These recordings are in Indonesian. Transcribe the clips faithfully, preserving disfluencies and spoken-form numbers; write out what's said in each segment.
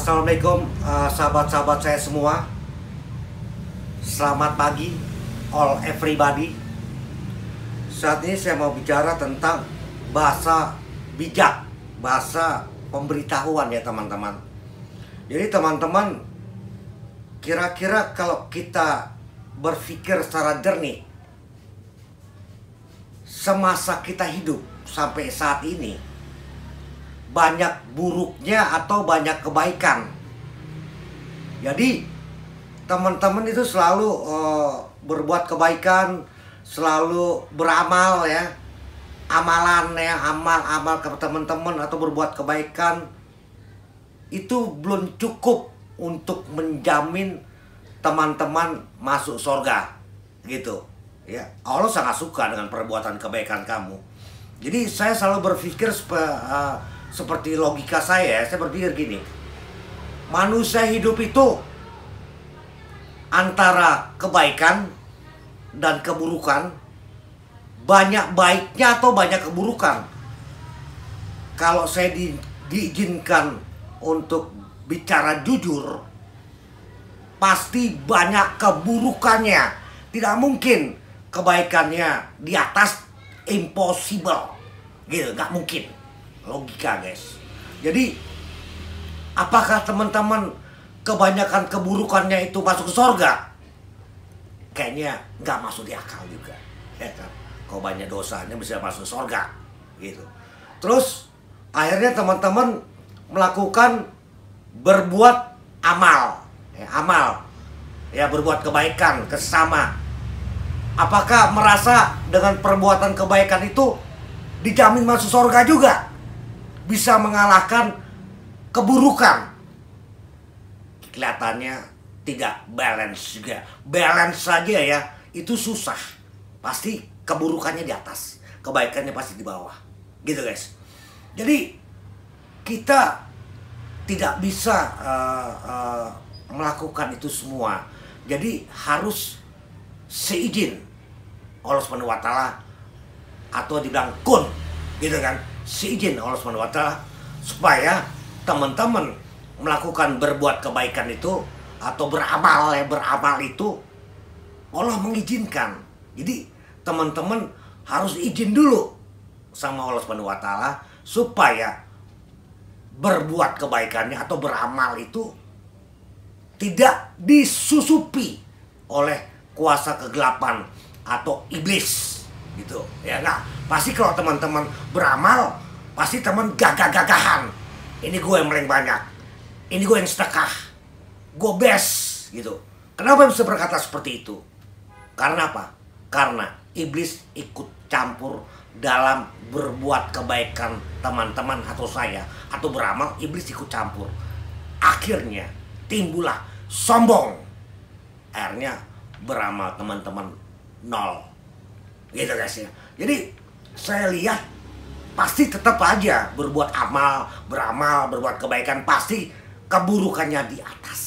Assalamualaikum uh, sahabat-sahabat saya semua. Selamat pagi all everybody. Saat ini saya mau bicara tentang bahasa bijak, bahasa pemberitahuan ya teman-teman. Jadi teman-teman, kira-kira kalau kita berpikir secara jernih, semasa kita hidup sampai saat ini, banyak buruknya atau banyak kebaikan. Jadi teman-teman itu selalu uh, berbuat kebaikan, selalu beramal ya, amalan ya, amal-amal ke teman-teman atau berbuat kebaikan itu belum cukup untuk menjamin teman-teman masuk surga gitu ya. Allah sangat suka dengan perbuatan kebaikan kamu. Jadi saya selalu berpikir uh, seperti logika saya, saya berpikir gini, manusia hidup itu antara kebaikan dan keburukan, banyak baiknya atau banyak keburukan. Kalau saya di, diizinkan untuk bicara jujur, pasti banyak keburukannya. Tidak mungkin kebaikannya di atas, impossible gitu, nggak mungkin. Logika guys. Jadi apakah teman-teman kebanyakan keburukannya itu masuk ke surga? Kayaknya nggak masuk di akal juga ya kan? Kalau banyak dosanya bisa masuk surga gitu. Terus akhirnya teman-teman melakukan berbuat amal ya, amal ya, berbuat kebaikan ke sesama. Apakah merasa dengan perbuatan kebaikan itu dijamin masuk surga juga? Bisa mengalahkan keburukan? Kelihatannya tidak balance juga. Balance saja ya, itu susah. Pasti keburukannya di atas, kebaikannya pasti di bawah. Gitu guys. Jadi kita tidak bisa uh, uh, melakukan itu semua. Jadi harus seizin Allah subhanahu wa taala, atau dibilang kun gitu kan, seizin Allah subhanahu wa taala, supaya teman-teman melakukan berbuat kebaikan itu atau beramal ya, beramal itu Allah mengizinkan. Jadi teman-teman harus izin dulu sama Allah subhanahu wa taala supaya berbuat kebaikannya atau beramal itu tidak disusupi oleh kuasa kegelapan atau iblis gitu ya. Nah, pasti kalau teman-teman beramal, pasti teman gagah-gagahan, ini gue yang paling banyak, ini gue yang sedekah, gue best gitu. Kenapa bisa berkata seperti itu? Karena apa? Karena iblis ikut campur dalam berbuat kebaikan teman-teman atau saya, atau beramal, iblis ikut campur. Akhirnya timbullah sombong. Akhirnya beramal teman-teman nol. Gitu guys ya. Jadi saya lihat pasti tetap aja berbuat amal, beramal, berbuat kebaikan, pasti keburukannya di atas.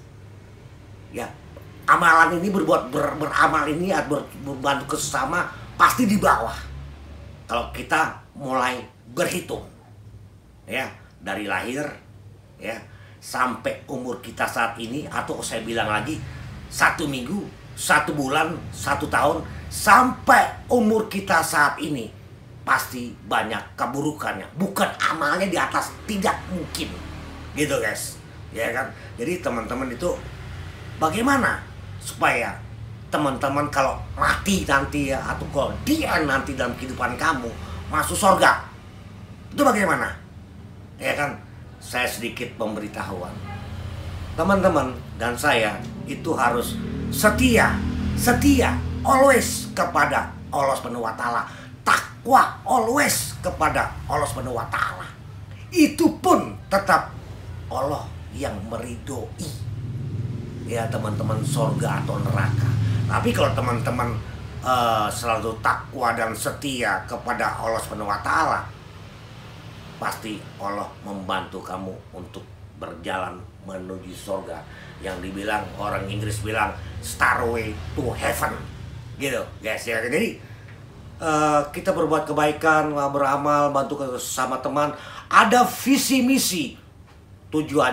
Ya, amalan ini berbuat ber, beramal ini ber, berbantu ke sesama pasti di bawah. Kalau kita mulai berhitung ya, dari lahir ya sampai umur kita saat ini, atau saya bilang lagi satu minggu, satu bulan, satu tahun, sampai umur kita saat ini, pasti banyak keburukannya. Bukan amalnya di atas, tidak mungkin. Gitu guys. Ya kan? Jadi teman-teman itu bagaimana supaya teman-teman kalau mati nanti ya, atau kalau dia nanti dalam kehidupan kamu masuk surga, itu bagaimana? Ya kan? Saya sedikit pemberitahuan. Teman-teman dan saya itu harus setia, setia always kepada Allah subhanahu wa taala, takwa always kepada Allah subhanahu wa taala. Itu pun tetap Allah yang meridhoi ya teman-teman, surga atau neraka. Tapi kalau teman-teman uh, selalu takwa dan setia kepada Allah subhanahu wa taala, pasti Allah membantu kamu untuk berjalan menuju surga, yang dibilang orang Inggris bilang stairway to heaven gitu guys ya. Jadi uh, kita berbuat kebaikan, beramal, bantu ke sesama teman, ada visi misi, tujuannya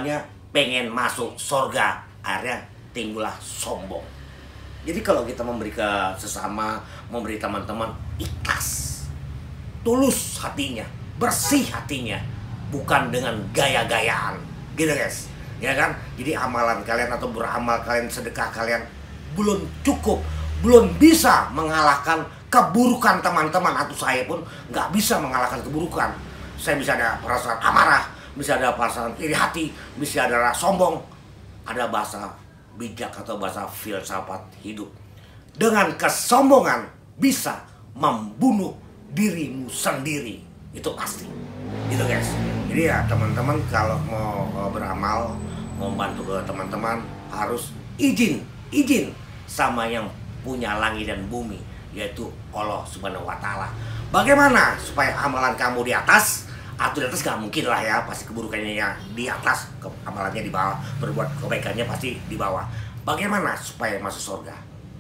pengen masuk surga, akhirnya timbullah sombong. Jadi kalau kita memberi ke sesama, memberi teman-teman, ikhlas, tulus hatinya, bersih hatinya, bukan dengan gaya-gayaan, gitu guys, ya kan? Jadi amalan kalian atau beramal kalian, sedekah kalian belum cukup, belum bisa mengalahkan keburukan teman-teman, atau saya pun nggak bisa mengalahkan keburukan. Saya bisa ada perasaan amarah, bisa ada perasaan iri hati, bisa ada rasa sombong, ada bahasa bijak atau bahasa filsafat hidup. Dengan kesombongan bisa membunuh dirimu sendiri, itu pasti, gitu guys. Jadi ya teman-teman, kalau mau beramal, mau bantu ke teman-teman, harus izin, izin sama yang punya langit dan bumi, yaitu Allah Subhanahu wa Ta'ala. Bagaimana supaya amalan kamu di atas? Atau di atas gak mungkin lah ya, pasti keburukannya ya di atas, ke amalannya di bawah, berbuat kebaikannya pasti di bawah. Bagaimana supaya masuk surga?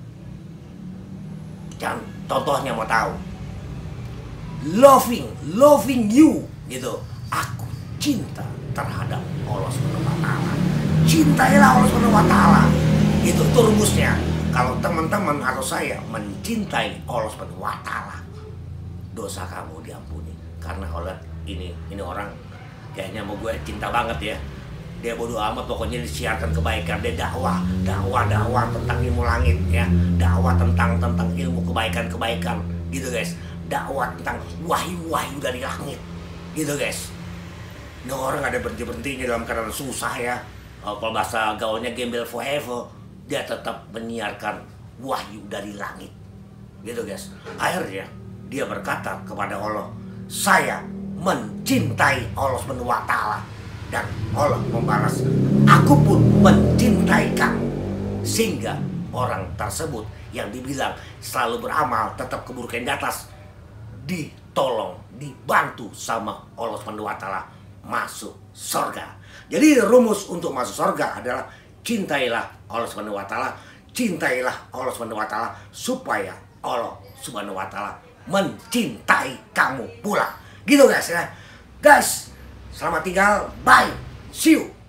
Jangan, contohnya mau tahu, loving, loving you, gitu. Aku cinta terhadap Allah Subhanahu wa Ta'ala. Cintailah Allah Subhanahu wa Ta'ala. Itu tuh rumusnya. Kalau teman-teman atau saya mencintai Allah Subhanahu wa Ta'ala, dosa kamu diampuni. Karena Allah ini ini orang kayaknya mau gue cinta banget ya. Dia bodo amat, pokoknya disiarkan kebaikan, dia dakwah, dakwah, dakwah tentang ilmu langit ya, dakwah tentang tentang ilmu kebaikan-kebaikan, gitu guys. Dakwah tentang wahyu-wahyu dari langit, gitu guys. Ini orang ada berhenti-berhentinya dalam keadaan susah ya. Kalau bahasa gaulnya gembel forever, dia tetap menyiarkan wahyu dari langit, gitu guys. Akhirnya dia berkata kepada Allah, saya mencintai Allah Subhanahu wa Ta'ala, dan Allah membalas, aku pun mencintai kamu. Sehingga orang tersebut yang dibilang selalu beramal, tetap keburukan di atas, ditolong, dibantu sama Allah Subhanahu wa Ta'ala masuk surga. Jadi rumus untuk masuk surga adalah cintailah Allah Subhanahu wa Ta'ala, cintailah Allah Subhanahu wa Ta'ala, supaya Allah Subhanahu wa Ta'ala mencintai kamu pula. Gitu guys ya. Guys, selamat tinggal. Bye. See you.